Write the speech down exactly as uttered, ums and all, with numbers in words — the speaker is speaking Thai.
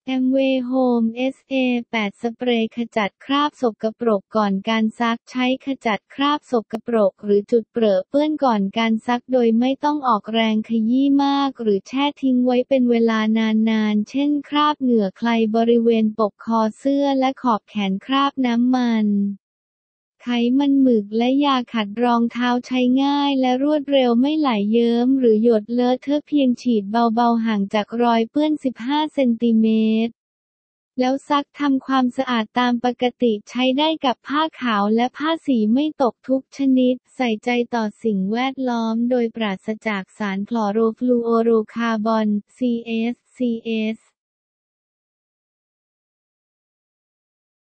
แอมเวย์โฮม เอส เอ แปด สเปรย์ขจัดคราบสกปรกก่อนการซักใช้ขจัดคราบสกปรกหรือจุดเปรอะเปื้อนก่อนการซักโดยไม่ต้องออกแรงขยี้มากหรือแช่ทิ้งไว้เป็นเวลานานๆเช่นคราบเหงื่อใครบริเวณปกคอเสื้อและขอบแขนคราบน้ำมันไขมันหมึกและยาขัดรองเท้าใช้ง่ายและรวดเร็วไม่ไหลเยิ้มหรือหยดเลอะเทอะเพียงฉีดเบาๆห่างจากรอยเปื้อนสิบห้าเซนติเมตรแล้วซักทำความสะอาดตามปกติใช้ได้กับผ้าขาวและผ้าสีไม่ตกทุกชนิดใส่ใจต่อสิ่งแวดล้อมโดยปราศจากสารคลอโรฟลูออโรคาร์บอน ซี เอส ซี เอส